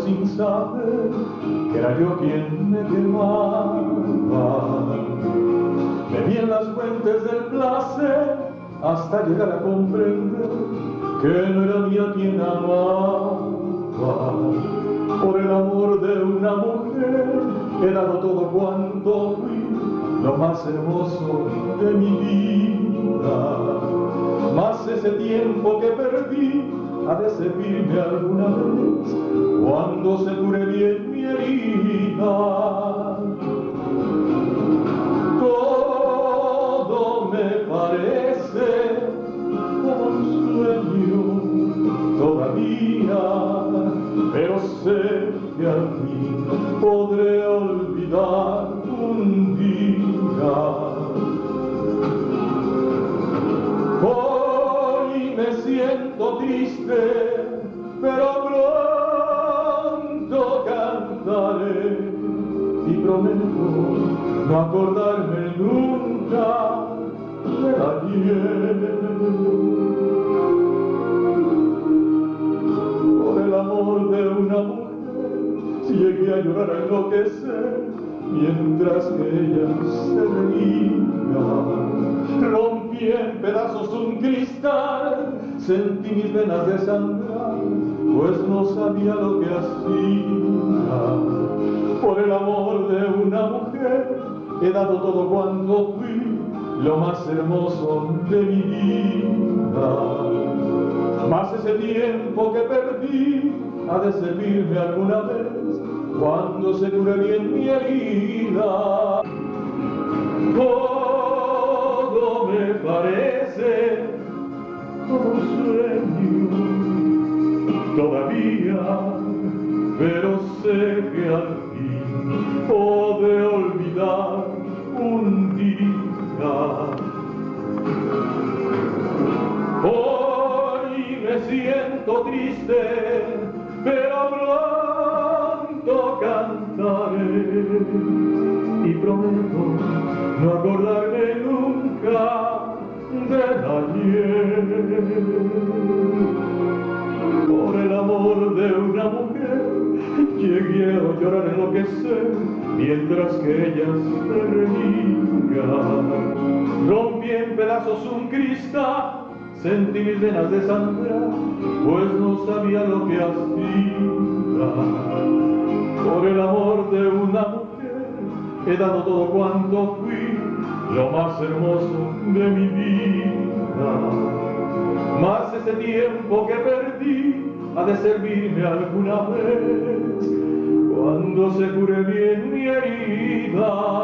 sin saber que era yo quien me quemaba. Bebí en las fuentes del placer hasta llegar a comprender que no era mía quien amaba. Por el amor de una mujer he dado todo cuanto fui, lo más hermoso de mi vida. Mas ese tiempo que perdí ha de servirme alguna vez cuando se cure bien mi herida. Todo me parece como un sueño todavía, pero sé que al fin podré olvidar un día. Hoy me siento triste, pero pronto cantaré y prometo no acordarme nunca de ayer. Por el amor de una mujer llegué a llorar a enloquecer mientras que ella se reía. Rompí en pedazos un cristal, sentí mis venas desangrar, pues no sabía lo que hacía. Por el amor de una mujer he dado todo cuanto fui, lo más hermoso de mi vida. Mas ese tiempo que perdí ha de servirme alguna vez cuando se cure bien mi herida. Todo me parece como un sueño todavía, pero sé que al fin podré olvidar un día. Hoy me siento triste, pero pronto cantaré y prometo no acordarme nunca del ayer. Por el amor de una mujer llegué a llorar a enloquecer mientras que ella se reía. Rompí en pedazos un cristal, sentí mis venas desangrar, pues no sabía lo que hacía. Por el amor de una mujer he dado todo cuanto fui, lo más hermoso de mi vida. Mas ese tiempo que perdí ha de servirme alguna vez cuando se cure bien mi herida.